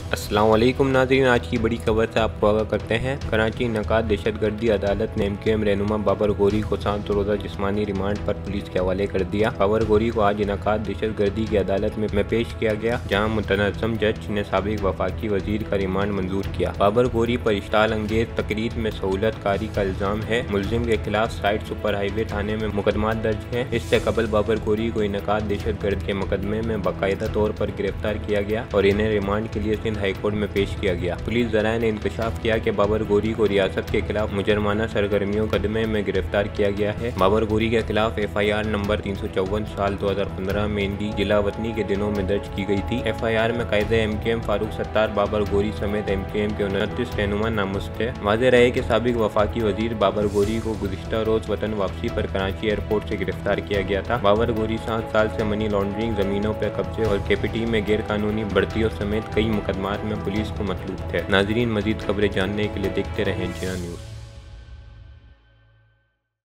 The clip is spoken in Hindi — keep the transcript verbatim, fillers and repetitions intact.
अस्सलाम वालेकुम नाज़रीन, आज की बड़ी खबर से आपको आगाह करते हैं। कराची नकाद दहशतगर्दी अदालत ने एम क्यू एम रहनुमा बाबर गोरी को सात रोज़ा जिस्मानी रिमांड पर पुलिस के हवाले कर दिया। बाबर गोरी को आज नकाद दहशतगर्दी की अदालत में पेश किया गया, जहां मुतनज़्ज़म जज ने साबिक वफाकी वजीर का रिमांड मंजूर किया। बाबर गोरी पर इश्ताल अंगेज तकरीर में सहूलत कारी का इल्ज़ाम है। मुलजिम के खिलाफ साइड सुपर हाईवे थाने में मुकदमा दर्ज है। इससे कबल बाबर गोरी को नकाद दहशतगर्द के मुकदमे में बाकायदा तौर पर गिरफ्तार किया गया और इन्हें रिमांड के लिए हाईकोर्ट में पेश किया गया। पुलिस ज़राए ने इंकशाफ किया कि बाबर गोरी को रियासत के खिलाफ मुजरमाना सरगर्मियों मुकदमे में गिरफ्तार किया गया है। बाबर गोरी के खिलाफ एफ आई आर नंबर तीन सौ चौवन साल दो हजार पंद्रह में इनकी जिला वतनी के दिनों में दर्ज की गई थी। एफ आई आर में कायदे M Q M Farooq Sattar Babar Ghori समेत एम क्यू एम के उनतीस रहनुमा नामजद है। वाज़ेह रहे कि साबिक वफाकी वजीर बाबर गोरी को गुज़िश्ता रोज वतन वापसी पर कराची एयरपोर्ट से गिरफ्तार किया गया था। बाबर गोरी सात साल से मनी लॉन्ड्रिंग, जमीनों पर कब्जे और के पी टी में गैर कानूनी बढ़तियों समेत कई मुकदमात में पुलिस को मतलूब थे। नाजरीन, मजीद खबरें जानने के लिए देखते रहें जिना न्यूज़।